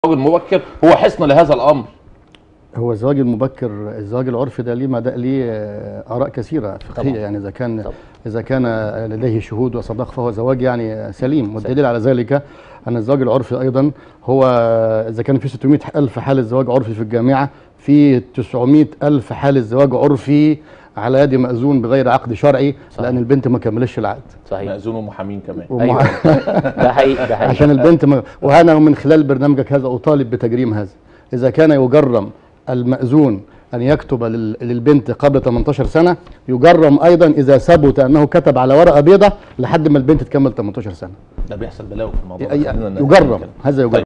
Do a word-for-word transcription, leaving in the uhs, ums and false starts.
الزواج المبكر هو حصن لهذا الامر. هو الزواج المبكر، الزواج العرفي ده ليه مدى ليه اراء كثيره فقهيه، يعني اذا كان طبعا. اذا كان لديه شهود وصداق فهو زواج يعني سليم، والدليل على ذلك ان الزواج العرفي ايضا هو اذا كان في ستمائة ألف حاله زواج عرفي في الجامعه، في تسعمائة ألف حاله زواج عرفي على يد مأذون بغير عقد شرعي. صحيح. لان البنت ما كملتش العقد. صحيح. مأذون ومحامين كمان. ومح... أيوة. ده حقيقي ده حقيقي عشان البنت ما... وانا من خلال برنامجك هذا اطالب بتجريم هذا. اذا كان يجرم المأذون أن يكتب للبنت قبل ثمانية عشر سنة، يجرم أيضا إذا ثبت أنه كتب على ورقة بيضاء لحد ما البنت تكمل ثمانية عشر سنة. ده بيحصل بلاوي في الموضوع. يجرم، هذا يجرم.